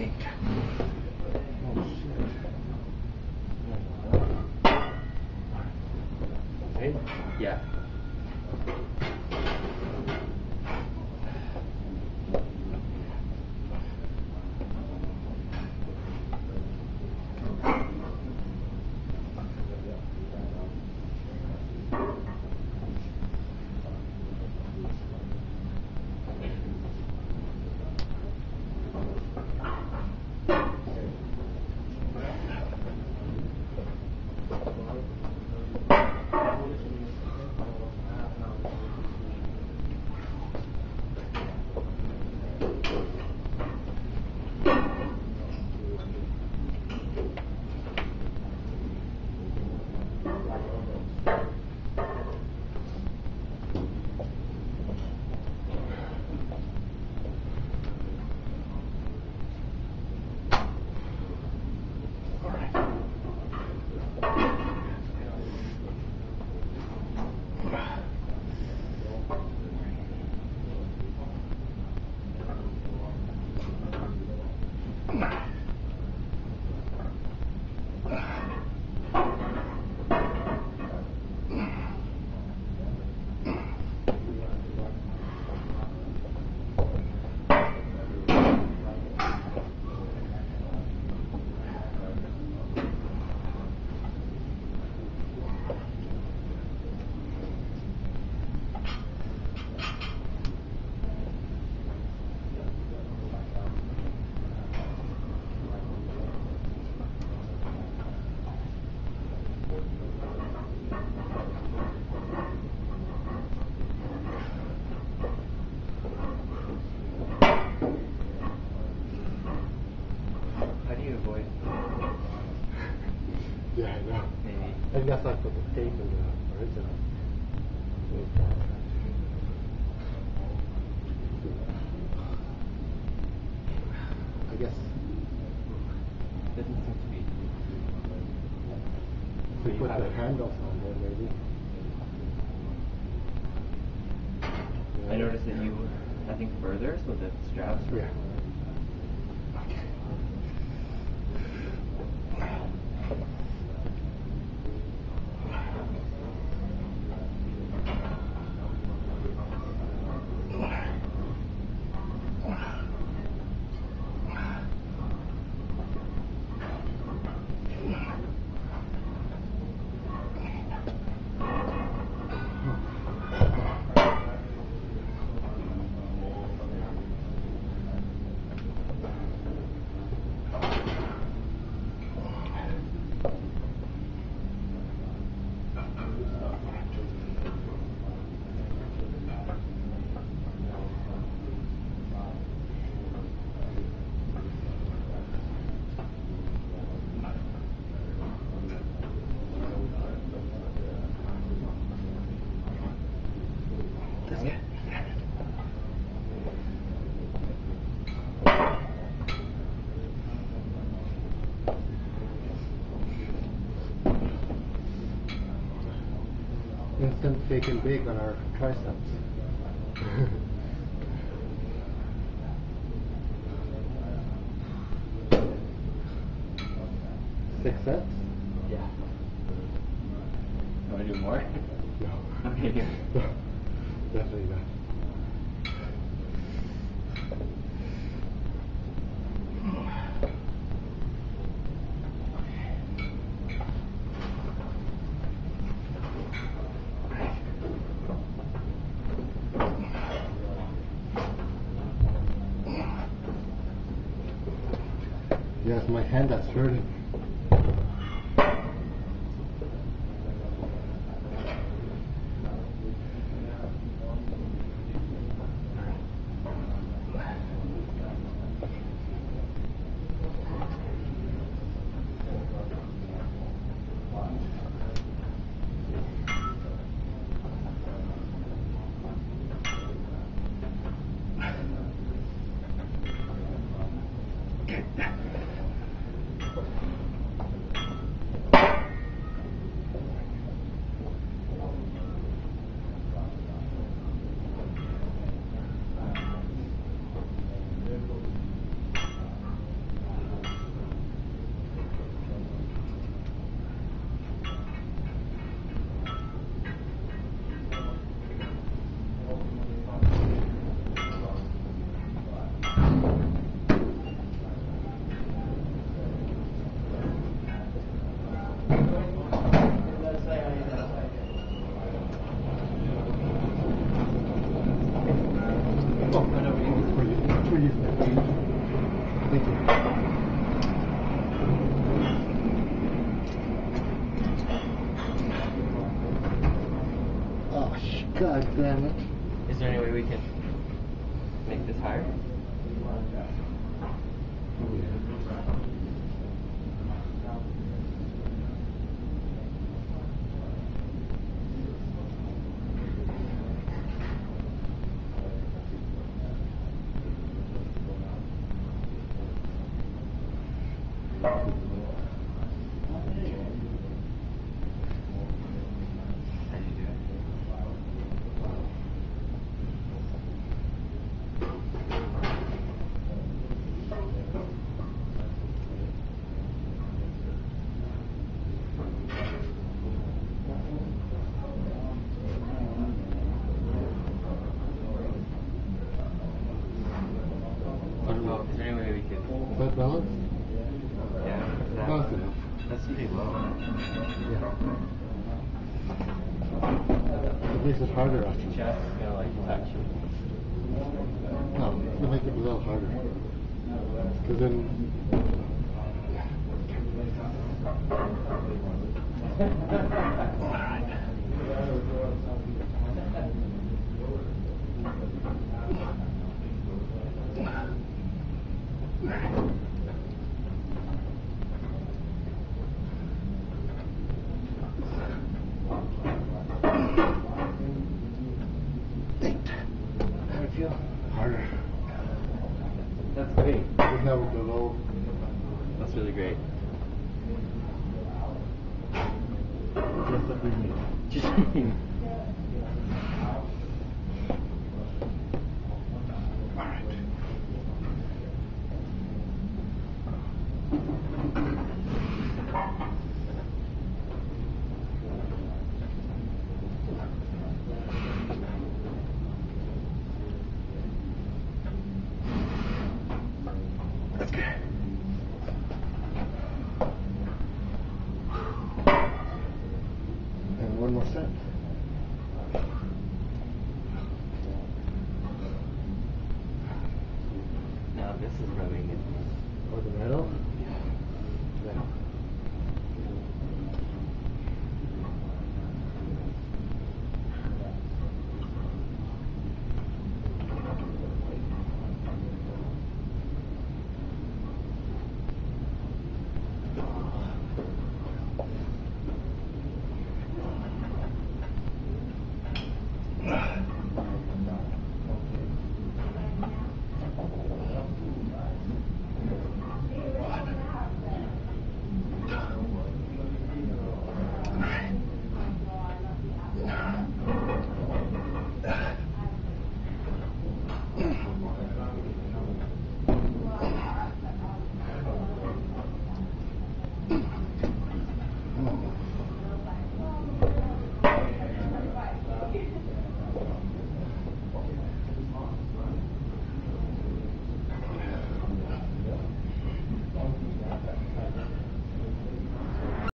think. Oh shit. Right? Yeah. How do you avoid? Yeah, I know. Maybe. I guess I put the tape in the original. I guess Doesn't seem to be. we You put have the it. handles on there, maybe. I noticed that you, I think further, so the straps were. Yeah. Okay. That's good. Instant fake and bake on our triceps. Six sets? Yeah. You want to do more? No. Okay, here. Definitely not. Yes, my hand that's hurting. Gosh, God damn it. Is there any way we can make this higher? How'd you do it? Oh, is there any way we could? Is that balance? Yeah, Close enough. that's pretty low. Yeah. It makes it harder after. Just gonna like touch. No, it'll make it a little harder. Because then. How do you feel? Harder. That's great. Isn't that with the low? That's really great. Just like we need. Alright. That's good. And one more set. Now this is rubbing it. Or the metal.